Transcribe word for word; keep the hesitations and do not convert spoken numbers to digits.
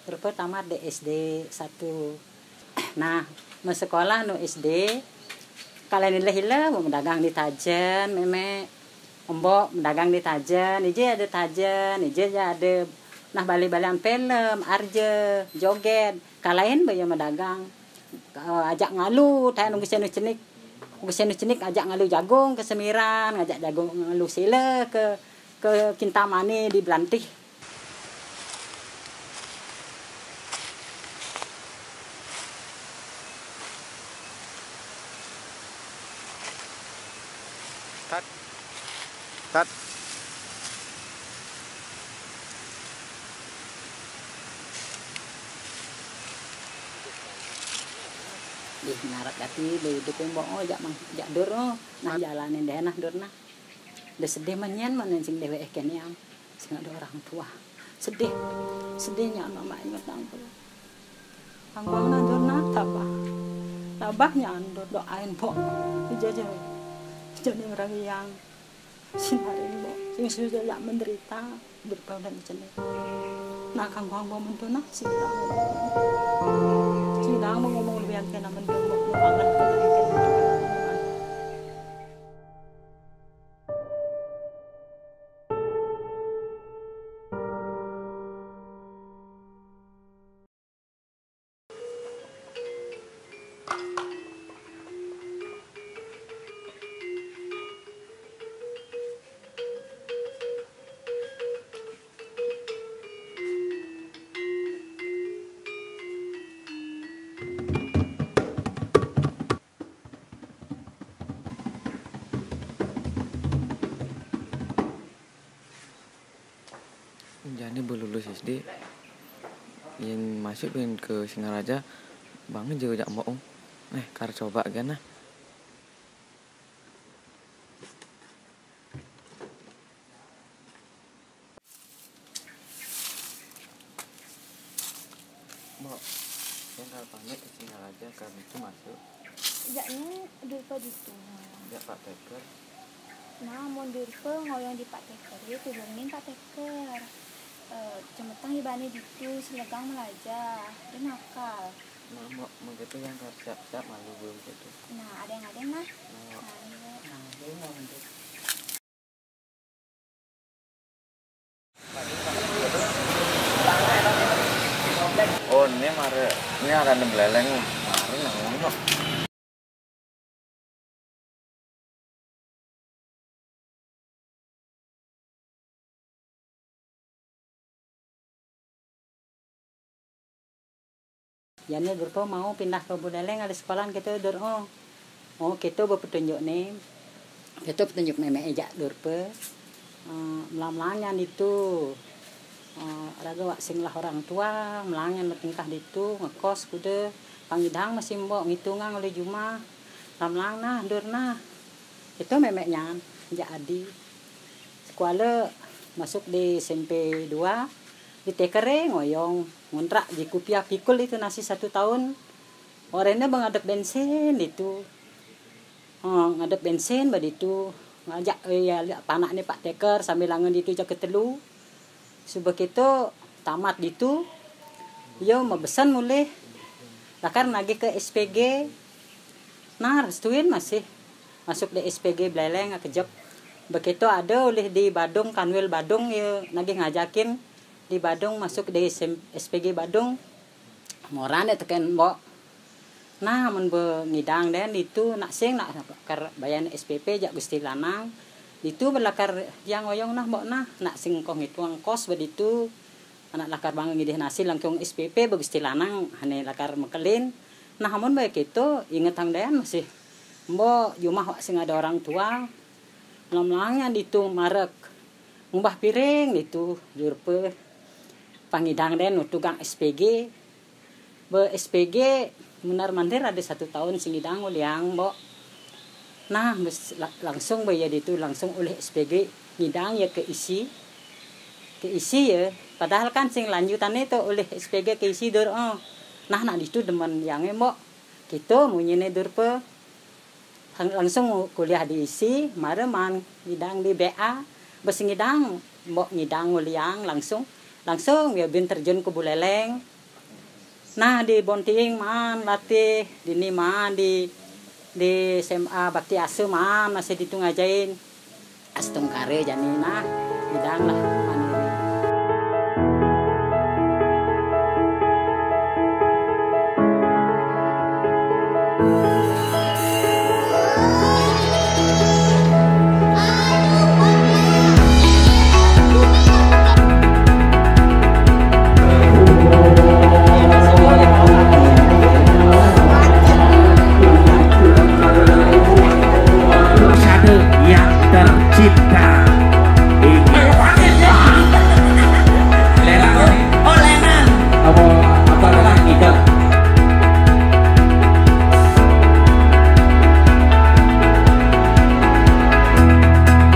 Durpe tamat di S D satu. Nah, mau sekolah no S D. Kalian hila-hila mau mendagang di Tajen, meme ombok mendagang di Tajen, ije ada Tajen, ije ada nah bali-balian film, arje, joget. Kalian bayo mendagang uh, ajak ngalu, tanya nunggu senu cenik. Nunggu senu cenik ajak ngalu jagung ke Semiran, ngajak jagung ngalu sila ke ke Kintamani di Belantih. Cut. Cut. Di narak kati di dukung bong oh jak mang jak dur oh nah jalanin deh nah dur nah udah sedih menyen mana sing dewe eken yang sing ada orang tua sedih sedihnya mama ingat tangkul tangkul nah dur nah tabah tabahnya dur doain bong dijajah jadi orang yang sinarin bong sing sudah jak menderita berpau dan jenis nah kang bong bong mentu nah sidang sidang mau ngomong lebih angke namen bong bong banget Jadi belum lulus S D yang masuk pengen ke Singaraja banget juga jak mau eh kar coba kan nah mau yang kar pamit ke Singaraja karena itu masuk jaknya durpa gitu ya Pak Teker nah mau durpa ngoyong di Pak Teker itu turungin Pak Teker Uh, cemetang ibane ditu selegang melaja dia nakal nah mau mau gitu yang kar siap-siap malu belum gitu nah ada yang ada nah nah, nah oh ini mare ini ada enam beleleng mare nang Jane durpo mau pindah ke Buleleng ada sekolah kita dur oh oh kita berpetunjuk nih kita petunjuk meme ejak durpe uh, melang-melangan itu uh, raga wak sing lah orang tua melangan tingkah itu ngekos kude pangidang masih mbok ngitungan oleh juma lam-lang nah dur nah itu memeknya ejak adi sekolah masuk di S M P dua di Tekere ngoyong ngontrak di Kupia Pikul itu nasi satu tahun orangnya mengadep bensin itu oh, ngadep bensin bad itu ngajak eh, ya panak nih Pak Teker sambil langen itu jak ketelu sebab itu tamat itu yo mebesan mulai lakar nagih ke S P G nah restuin masih masuk di S P G Beleleng kejep begitu ada oleh di Badung Kanwil Badung ya nagih ngajakin di Badung masuk di S P G Badung moran teken mbok nah mun be ngidang den itu nak sing nak kar bayan S P P jak Gusti Lanang itu belakar yang oyong nah mbok nah nak sing kong hitung kos beditu anak lakar bang ngidih nasi langkung S P P be Gusti Lanang hane lakar mekelin nah mun bae kitu inget hang den masih mbok jumah wak sing ada orang tua lam-langnya ditu marek ngumbah piring itu durpe pangidang den tukang S P G be S P G benar mandir ada satu tahun singidang uliang mbok nah langsung bayar itu langsung oleh S P G ngidang ya keisi keisi ya padahal kan sing lanjutan itu oleh S P G keisi dur oh nah nak itu demen yang mbok gitu munyine durpe langsung kuliah di I S I mareman ngidang di B A bes ngidang mbok ngidang uliang langsung langsung ya bin terjun ke Buleleng. Nah di Bonting man latih, di ini man di di S M A Bakti Asuh man masih ditung ngajain astung kare jani nah bidang lah mandiri. Yang tercipta